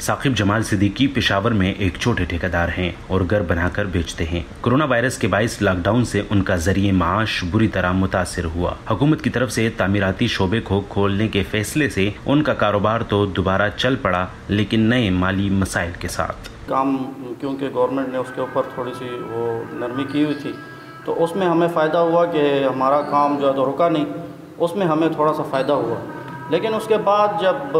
ثاقب جمال صدیقی پشاور میں ایک چھوٹے ٹھیکیدار ہیں اور گھر بنا کر بیچتے ہیں۔ کورونا وائرس کے باعث لاک ڈاؤن سے ان کا ذریعہ معاش بری طرح متاثر ہوا۔ حکومت کی طرف سے تعمیراتی شعبے کو کھولنے کے فیصلے سے ان کا کاروبار تو دوبارہ چل پڑا، لیکن نئے مالی مسائل کے ساتھ۔ کام کیونکہ گورنمنٹ نے اس کے اوپر تھوڑی سی وہ نرمی کی ہوئی تھی، تو اس میں ہمیں فائدہ ہوا کہ ہمارا کام جو ہے تو رکا نہیں، اس میں ہمیں تھوڑا سا فائدہ ہوا۔ لیکن اس کے بعد جب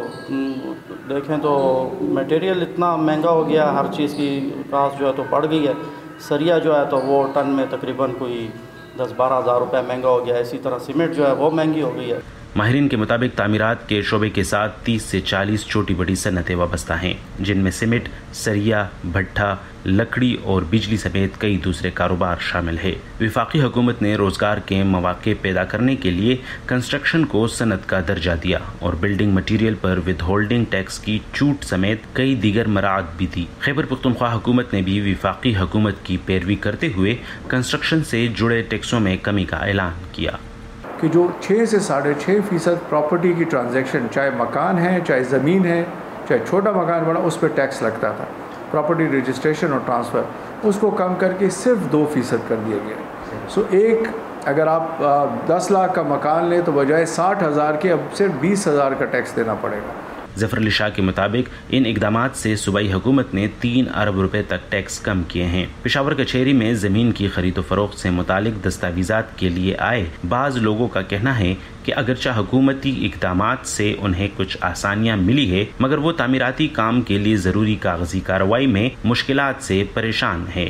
دیکھیں تو میٹیریل اتنا مہنگا ہو گیا، ہر چیز کی کاسٹ جو ہے تو بڑھ گئی ہے۔ سریا جو ہے تو وہ ٹن میں تقریباً کوئی 10-12 ہزار روپے مہنگا ہو گیا ہے۔ اسی طرح سیمنٹ جو ہے وہ مہنگی ہو گئی ہے۔ ماہرین کے مطابق تعمیرات کے شعبے کے ساتھ 30 سے 40 چھوٹی بڑی صنعتیں وابستہ ہیں، جن میں سیمنٹ، سریا، بھٹا، لکڑی اور بجلی سمیت کئی دوسرے کاروبار شامل ہے۔ وفاقی حکومت نے روزگار کے مواقع پیدا کرنے کے لیے کنسٹرکشن کو صنعت کا درجہ دیا اور بلڈنگ مٹیریل پر ود ہولڈنگ ٹیکس کی چھوٹ سمیت کئی دیگر مراعات بھی دی۔ خیبر پختونخوا حکومت نے بھی وفاقی حکومت کی پیروی کرتے ہوئے کنسٹرکشن سے جڑے ٹیکسوں میں کمی کا اعلان کیا کہ جو 6 سے 6.5% پراپرٹی کی ٹرانزیکشن، چاہے مکان ہے، چاہے زمین ہے، چاہے چھوٹا مکان بڑا، اس پہ ٹیکس لگتا تھا، پراپرٹی رجسٹریشن اور ٹرانسفر، اس کو کم کر کے صرف 2% کر دیا گیا۔ ایک اگر آپ 10 لاکھ کا مکان لیں تو بجائے 60,000 کے اب صرف 20,000 کا ٹیکس دینا پڑے گا۔ ظفر علی شاہ کے مطابق ان اقدامات سے صوبائی حکومت نے 3 ارب روپے تک ٹیکس کم کیے ہیں۔ پشاور کچہری میں زمین کی خرید و فروخت سے متعلق دستاویزات کے لیے آئے بعض لوگوں کا کہنا ہے کہ اگرچہ حکومتی اقدامات سے انہیں کچھ آسانیاں ملی ہے، مگر وہ تعمیراتی کام کے لیے ضروری کاغذی کارروائی میں مشکلات سے پریشان ہے۔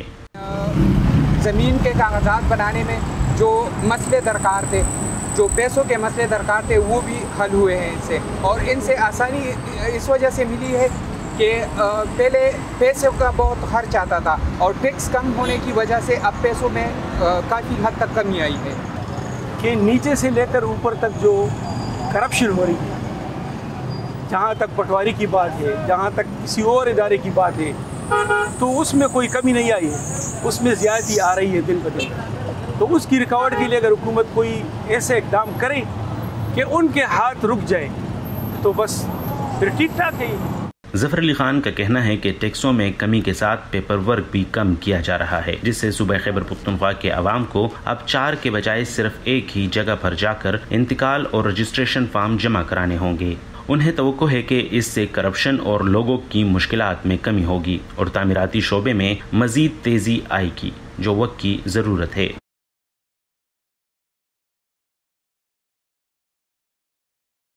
زمین کے کاغذات بنانے میں جو مسئلے درکار تھے، جو پیسوں کے مسئلے درکار تھے، وہ بھی حل ہوئے ہیں ان سے، اور ان سے آسانی اس وجہ سے ملی ہے کہ پہلے پیسوں کا بہت خرچ آتا تھا اور ٹیکس کم ہونے کی وجہ سے اب پیسوں میں کافی حد تک کمی آئی ہے۔ کہ نیچے سے لے کر اوپر تک جو کرپشن ہو رہی ہے، جہاں تک پٹواری کی بات ہے، جہاں تک کسی اور ادارے کی بات ہے، تو اس میں کوئی کمی نہیں آئی ہے، اس میں زیادتی آ رہی ہے دن بدن۔ تو اس کی رکاوٹ کے لیے اگر حکومت کوئی ایسے اقدام کرے کہ ان کے ہاتھ رک جائے تو بس پھر ٹھیک ٹھاک ہے۔ ظفر علی خان کا کہنا ہے کہ ٹیکسوں میں کمی کے ساتھ پیپر ورک بھی کم کیا جا رہا ہے، جس سے صوبہ خیبر پختونخوا کے عوام کو اب 4 کے بجائے صرف ایک ہی جگہ پر جا کر انتقال اور رجسٹریشن فارم جمع کرانے ہوں گے۔ انہیں توقع ہے کہ اس سے کرپشن اور لوگوں کی مشکلات میں کمی ہوگی اور تعمیراتی شعبے میں مزید تیزی آئے گی، جو وقت کی ضرورت ہے۔